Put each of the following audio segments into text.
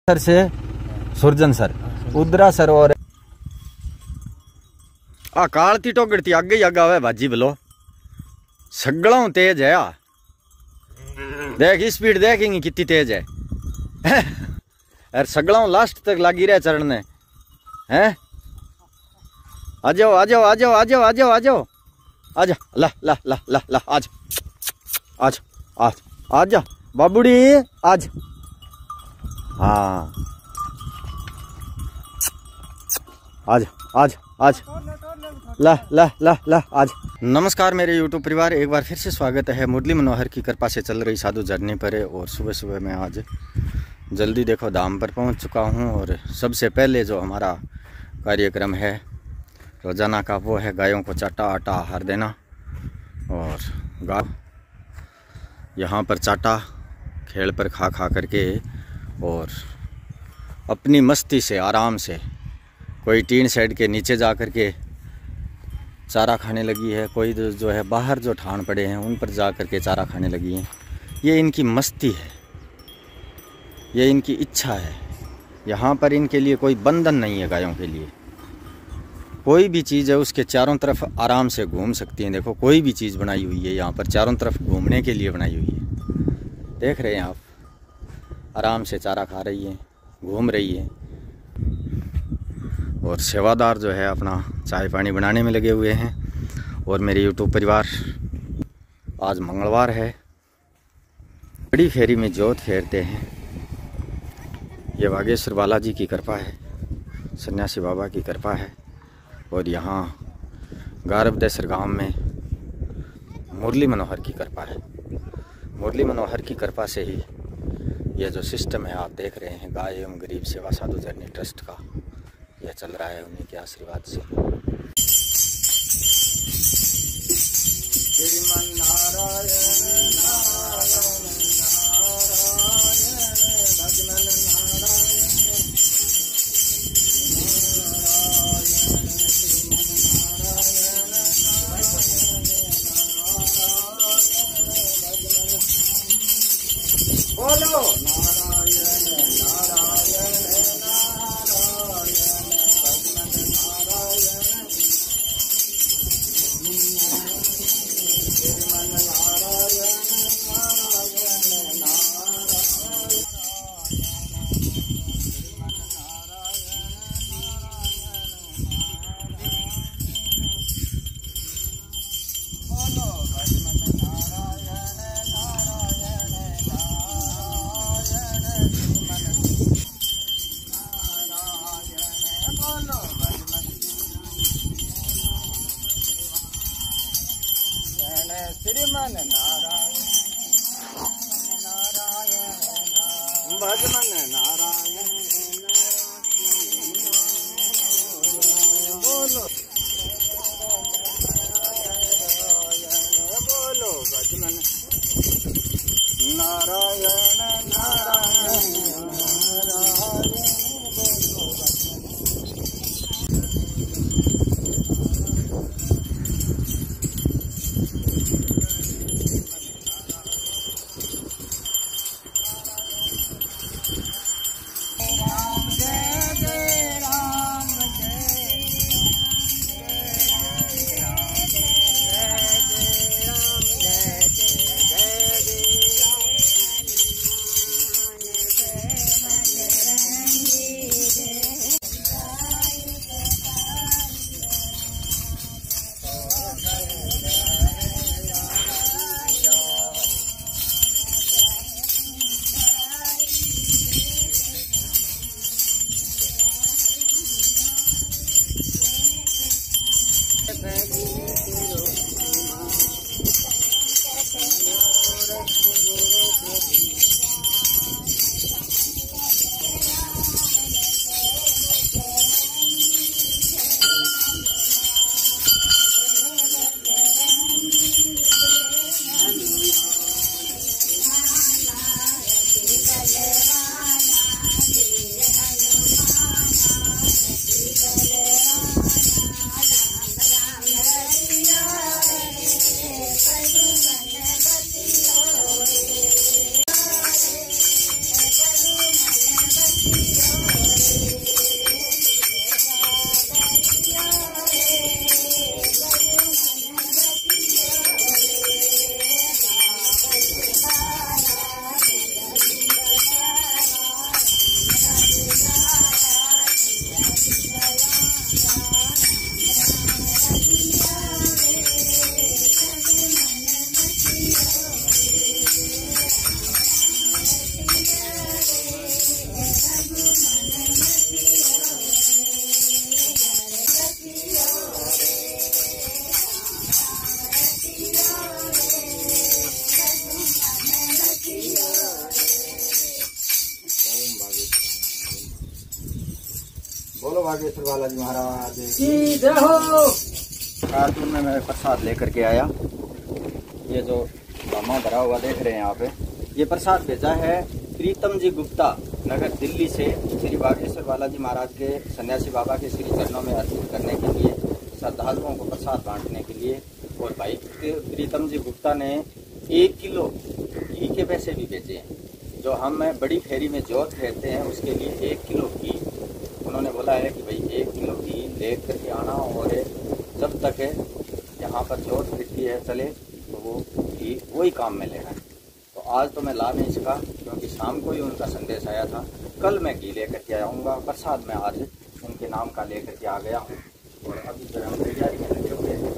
Sir से Surjan sir उधरा sir और आ कालती टोगड़ती आगे ही आगा भाजी बोलो सगड़ा तेज है। देख स्पीड देखेंगे कितनी तेज है यार सगड़ा लास्ट तक लगी रहे चढ़ने हैं। आ जाओ आ जाओ आ जाओ आ जाओ आ जाओ आ जाओ आ जा ला ला ला ला ला आज आज आज आ जा बाबूड़ी आज। हाँ आज आज आज ला ला ला ला आज। नमस्कार मेरे YouTube परिवार, एक बार फिर से स्वागत है। मुरली मनोहर की कृपा से चल रही साधु जर्नी पर है और सुबह सुबह मैं आज जल्दी देखो धाम पर पहुंच चुका हूं। और सबसे पहले जो हमारा कार्यक्रम है रोजाना का वो है गायों को चाटा आटा आहार देना। और गाय यहाँ पर चाटा खेल पर खा खा करके और अपनी मस्ती से आराम से कोई टीन शेड के नीचे जा कर के चारा खाने लगी है, कोई जो है बाहर जो ठान पड़े हैं उन पर जा कर के चारा खाने लगी हैं। ये इनकी मस्ती है, ये इनकी इच्छा है। यहाँ पर इनके लिए कोई बंधन नहीं है। गायों के लिए कोई भी चीज़ है उसके चारों तरफ आराम से घूम सकती हैं। देखो कोई भी चीज़ बनाई हुई है यहाँ पर चारों तरफ घूमने के लिए बनाई हुई है। देख रहे हैं आप, आराम से चारा खा रही है, घूम रही है। और सेवादार जो है अपना चाय पानी बनाने में लगे हुए हैं। और मेरे YouTube परिवार, आज मंगलवार है, बड़ी फेरी में जोत फेरते हैं। ये बागेश्वर बालाजी की कृपा है, सन्यासी बाबा की कृपा है। और यहाँ गारबदेसर गांव में मुरली मनोहर की कृपा है। मुरली मनोहर की कृपा से ही ये जो सिस्टम है आप देख रहे हैं गाय एवं गरीब सेवा साधु जर्नी ट्रस्ट का, यह चल रहा है उन्हीं के आशीर्वाद से। बोलो श्रीमन नारायण नारायण भजमन नारायण बोलो बोलो भजमन नारायण नारायण बोलो बागेश्वर बालाजी महाराज की जय हो। कार्टून में मैं प्रसाद लेकर के आया। ये जो दामा भरा हुआ देख रहे हैं यहाँ पे, ये प्रसाद भेजा है प्रीतम जी गुप्ता नगर दिल्ली से श्री बागेश्वर बालाजी महाराज के सन्यासी बाबा के श्री चरणों में अर्पित करने के लिए, श्रद्धालुओं को प्रसाद बांटने के लिए। और भाई प्रीतम जी गुप्ता ने 1 किलो घी के पैसे भी भेजे हैं। जो हम बड़ी फेरी में जोत फेरते हैं उसके लिए 1 किलो घी उन्होंने बोला है कि भाई 1 किलो घी ले करके आना, और जब तक यहाँ पर जोत फिरती है चले तो वो घी वही काम में लेगा। तो आज तो मैं ला नहीं सका क्योंकि शाम को ही उनका संदेश आया था। कल मैं घी लेकर के आऊँगा, प्रसाद मैं आज उनके नाम का लेकर के आ गया हूँ। और अभी जो हम तैयारी में लगे हुए हैं।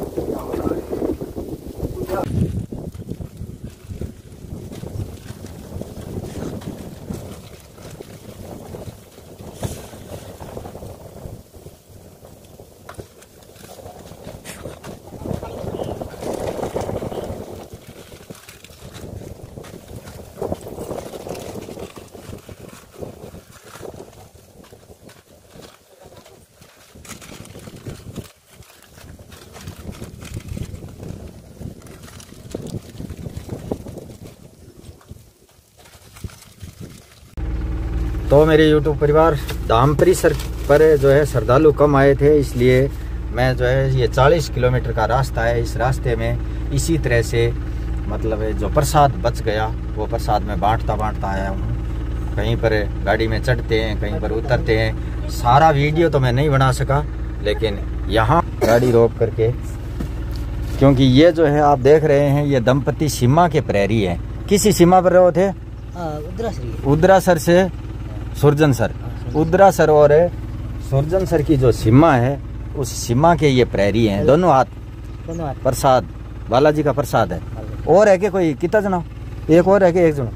तो मेरे YouTube परिवार धाम परिसर पर जो है श्रद्धालु कम आए थे, इसलिए मैं जो है ये 40 किलोमीटर का रास्ता है। इस रास्ते में इसी तरह से मतलब जो प्रसाद बच गया वो प्रसाद मैं बांटता आया हूँ। कहीं पर गाड़ी में चढ़ते हैं, कहीं पर उतरते हैं। सारा वीडियो तो मैं नहीं बना सका, लेकिन यहाँ गाड़ी रोक करके, क्योंकि ये जो है आप देख रहे हैं ये दंपति सीमा के प्रहरी है। किसी सीमा पर रहे थे? उद्रासर से सुरजन सर, उद्रासर और सुरजन सर की जो सीमा है उस सीमा के ये प्रहरी हैं। दोनों हाथ प्रसाद बालाजी का प्रसाद है। और है कि कोई कितना जना? एक और है कि एक जना?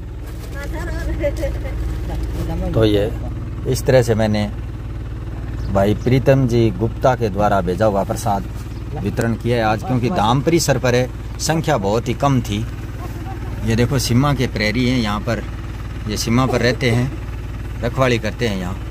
तो ये इस तरह से मैंने भाई प्रीतम जी गुप्ता के द्वारा भेजा हुआ प्रसाद वितरण किया है आज, क्योंकि धाम परिसर पर है, संख्या बहुत ही कम थी। ये देखो सीमा के प्रहरी हैं यहाँ पर, ये सीमा पर रहते हैं, रखवाली करते हैं यहाँ।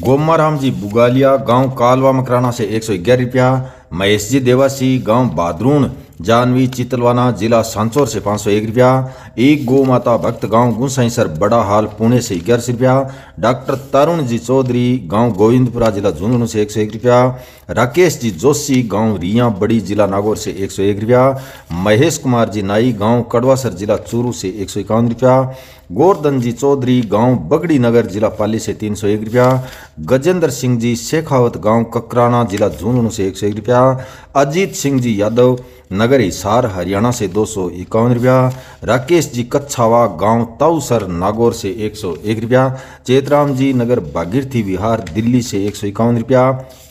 गोमाराम जी बुगालिया गांव कालवा मकराना से 111 रुपया। महेश जी देवासी गांव बादरून जानवी चितलवाना जिला सांचौर से 501 रुपया। एक गौ माता भक्त गांव गुसाईसर बड़ा हाल पुणे से 11 रुपया। डॉक्टर तरुण जी चौधरी गांव गोविंदपुरा जिला झुंझुनू से 101 रुपया। राकेश जी जोशी गांव रिया बड़ी जिला नागौर से 101 रुपया। महेश कुमार जी नाई गांव कड़वासर जिला चूरू से 151 रुपया। गोवर्धन जी चौधरी गांव बगड़ी नगर जिला पाली से 301 रुपया। गजेंद्र सिंह जी शेखावत गांव ककराना जिला झुंझुनू से 101 रुपया। अजीत सिंह जी यादव नगर हिसार हरियाणा से 251 रुपया। राकेश जी कच्छावा गांव ताऊसर नागौर से 101 रुपया। चेतराम जी नगर भागीरथी विहार दिल्ली से 151 रुपया।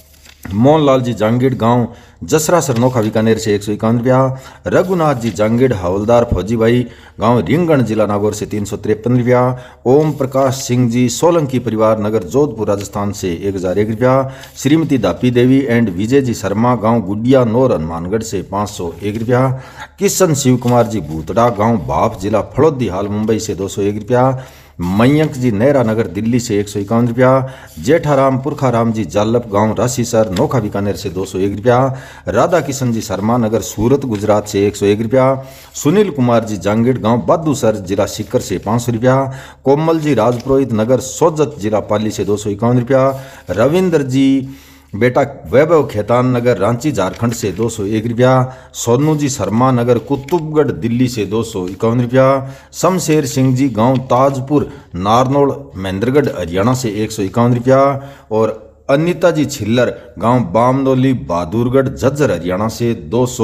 मोहनलाल जी जांगीड़ गांव जसरा सरनोखा बीकानेर से 151 रुपया। रघुनाथ जी जांगीड़ हवलदार फौजी भाई गांव रिंगण जिला नागौर से 353 रुपया। ओम प्रकाश सिंह जी सोलंकी परिवार नगर जोधपुर राजस्थान से 1001 रुपया। श्रीमती दापी देवी एंड विजय जी शर्मा गांव गुडिया नौर हनुमानगढ़ से 501 रुपया। किशन शिव कुमार जी भूतड़ा गांव भाप जिला फड़ौदी हाल मुंबई से 201 रुपया। मयंक जी नहरा नगर दिल्ली से 151 रुपया। जेठाराम पुरखाराम जी जालप गांव राशीसर नोखा बीकानेर से 201 रुपया। राधा किशन जी शर्मा नगर सूरत गुजरात से 101 रुपया। सुनील कुमार जी जांगीड़ गांव बादूसर जिला सीकर से 500 रुपया। कोमल जी राजपुरोहित नगर सोजत जिला पाली से 251 रुपया। रविंद्र जी बेटा वैभव खेतान नगर रांची झारखंड से 201 रुपया। सोनू जी शर्मा नगर कुतुबगढ़ दिल्ली से 251 रुपया। शमशेर सिंह जी गांव ताजपुर नारनौल महेंद्रगढ़ हरियाणा से 151 रुपया। और अनिता जी छिल्लर गांव बामनोली बहादुरगढ़ झज्जर हरियाणा से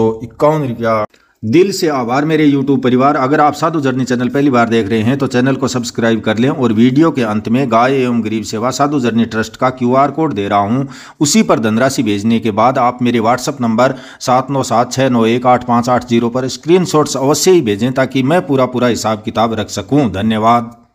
251 रुपया। दिल से आभार मेरे YouTube परिवार। अगर आप साधु जर्नी चैनल पहली बार देख रहे हैं तो चैनल को सब्सक्राइब कर लें और वीडियो के अंत में गाय एवं गरीब सेवा साधु जर्नी ट्रस्ट का QR कोड दे रहा हूं, उसी पर धनराशि भेजने के बाद आप मेरे WhatsApp नंबर 7976918580 पर स्क्रीनशॉट्स अवश्य ही भेजें ताकि मैं पूरा हिसाब किताब रख सकूं। धन्यवाद।